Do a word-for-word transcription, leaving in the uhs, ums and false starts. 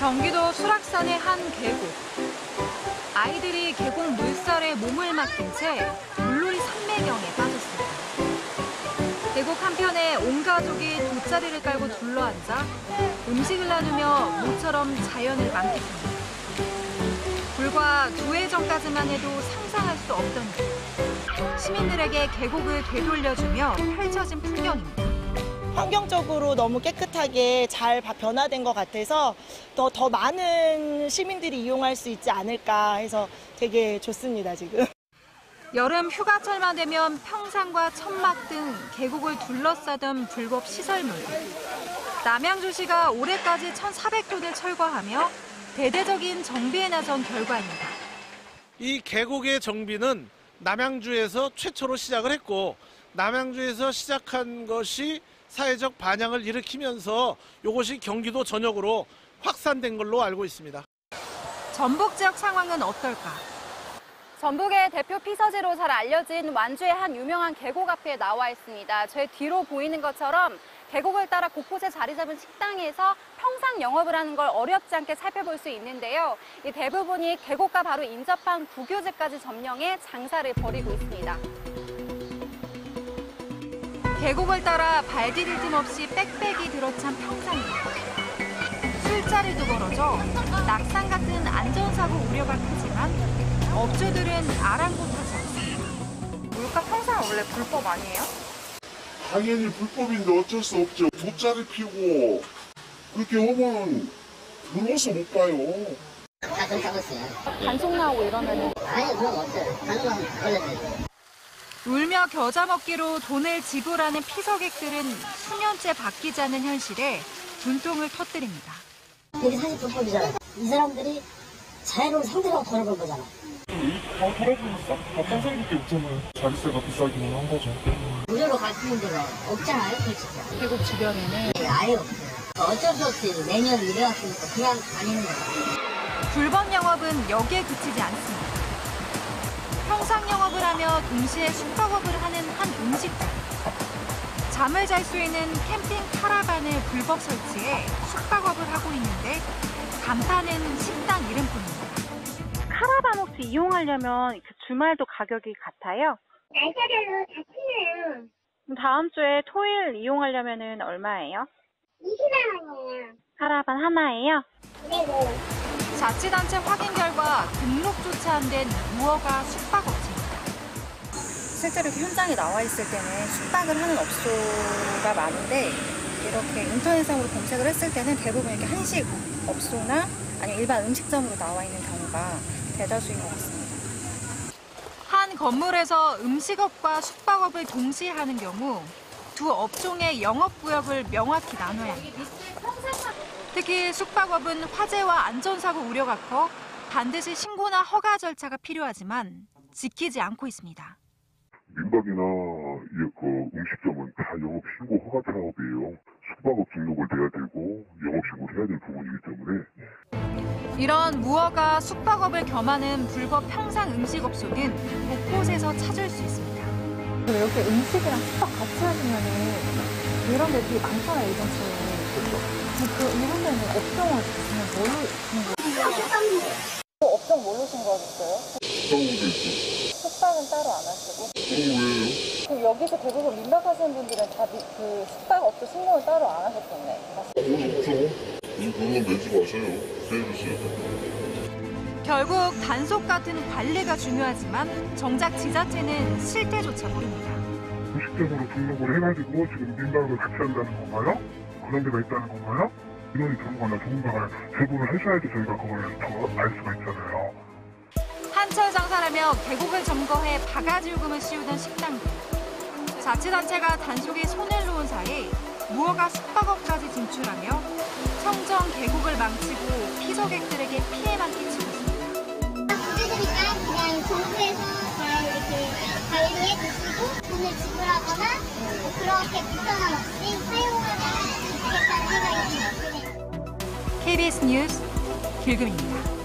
경기도 수락산의 한 계곡. 아이들이 계곡 물살에 몸을 맡긴 채 물놀이 삼매경에 빠졌습니다. 계곡 한편에 온 가족이 돗자리를 깔고 둘러앉아 음식을 나누며 모처럼 자연을 만끽합니다. 불과 두 해 전까지만 해도 상상할 수 없던 일. 시민들에게 계곡을 되돌려주며 펼쳐진 풍경입니다. 환경적으로 너무 깨끗하게 잘 변화된 것 같아서 더, 더 많은 시민들이 이용할 수 있지 않을까 해서 되게 좋습니다, 지금. 여름 휴가철만 되면 평상과 천막 등 계곡을 둘러싸던 불법 시설물. 남양주시가 올해까지 천사백 톤을 철거하며 대대적인 정비에 나선 결과입니다. 이 계곡의 정비는 남양주에서 최초로 시작을 했고, 남양주에서 시작한 것이 사회적 반향을 일으키면서 이것이 경기도 전역으로 확산된 걸로 알고 있습니다. 전북 지역 상황은 어떨까? 전북의 대표 피서지로 잘 알려진 완주의 한 유명한 계곡 앞에 나와 있습니다. 제 뒤로 보이는 것처럼 계곡을 따라 곳곳에 자리 잡은 식당에서 평상 영업을 하는 걸 어렵지 않게 살펴볼 수 있는데요. 이 대부분이 계곡과 바로 인접한 국유지까지 점령해 장사를 벌이고 있습니다. 계곡을 따라 발 디딜 틈 없이 빽빽이 들어찬 평상입니다. 술자리도 벌어져 낙상 같은 안전사고 우려가 크지만 업주들은 아랑곳하지 않습니다. 물가 평상 원래 불법 아니에요? 당연히 불법인데 어쩔 수 없죠. 돗자리 피고 그렇게 하면 들어와서 못 봐요. 가끔 가봤어요. 단속 나오고 이러면은 아니 그럼 없어요. 단속하면 걸려요. 울며 겨자 먹기로 돈을 지불하는 피서객들은 수년째 바뀌지 않는 현실에 분통을 터뜨립니다. 이게 사실 불법이잖아요. 이 사람들이 자연을 상대로 걸어본 거잖아. 다 돌아보니까 앞장서는 게 없잖아요. 자릿세가 비싸기는 한 거죠. 무료로 갈 수 있는 데가 없잖아요, 솔직히. 계곡 주변에는 네, 아예 없어요. 어쩔 수 없이 매년 이래왔으니까 그냥 다니는 거예요. 불법 영업은 여기에 그치지 않습니다. 평상 영업을 하며 동시에 숙박업을 하는 한 음식점. 잠을 잘 수 있는 캠핑 카라반을 불법 설치해 숙박업을 하고 있는데 간판은 식당 이름뿐입니다. 카라반 혹시 이용하려면 주말도 가격이 같아요? 날짜별로 다 틀려요. 다음 주에 토요일 이용하려면 얼마예요? 이십만 원이에요. 카라반 하나예요? 네네. 자치단체 확인 결과 등록조차 안 된 무허가 숙박업체입니다. 실제로 이렇게 현장에 나와 있을 때는 숙박을 하는 업소가 많은데 이렇게 인터넷상으로 검색을 했을 때는 대부분 이렇게 한식 업소나 아니면 일반 음식점으로 나와 있는 경우가 대다수인 것 같습니다. 한 건물에서 음식업과 숙박업을 동시에 하는 경우 두 업종의 영업구역을 명확히 나눠야 합니다. 특히 숙박업은 화재와 안전사고 우려가 커 반드시 신고나 허가 절차가 필요하지만 지키지 않고 있습니다. 민박이나 그 음식점은 다 영업 신고 허가 사업이에요. 숙박업 등록을 돼야 되고 영업 신고를 해야 될 부분이기 때문에. 이런 무허가 숙박업을 겸하는 불법 평상 음식업소는 곳곳에서 찾을 수 있습니다. 이렇게 음식이랑 숙박 같이 하시면은 이런 데 되게 많잖아요, 이번 주에. 그 이런 데는 업종을 뭘로 하신 거예요? 업종 뭘로 신고하셨어요? 숙박업도 있고. 숙박은 따로 안 하시고? 어, 왜요? 그럼 여기서 대부분 민박하시는 분들은 다 그 숙박업소 신고를 따로 안 하셨겠네. 돈 없죠. 이 돈은 내지 마세요. 내주세요. 결국 단속 같은 관리가 중요하지만 정작 지자체는 실태조차 모릅니다. 음식점으로 등록을 해가지고 지금 민박을 같이 한다는 건가요? 그런 데가 있다는 건가요? 인원이 전문가나 전문가가 제보를 하셔야지 저희가 그걸 더 알 수가 있잖아요. 한철 장사라며 계곡을 점거해 바가지 요금을 씌우던 식당들. 자치단체가 단속에 손을 놓은 사이 무허가 숙박업까지 진출하며 청정 계곡을 망치고 피서객들에게 피해만 끼치고 있습니다. 그러니까 그냥 정부에서 잘 이렇게 관리해 주시고 돈을 지불하거나 뭐 그렇게 불편함 없이 사용하면 좋겠다는 생각이 듭니다. 케이비에스 뉴스 길금입니다.